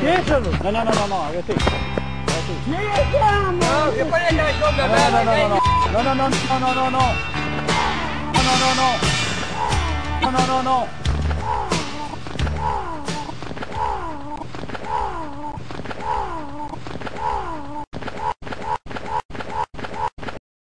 Lascialo! No, no, no, no, no, agati. Lasciamo! No, che poi andiamo a No, no, no, no, no, no, no, no, no, no, no, no, no, no, no, no, no, no, no,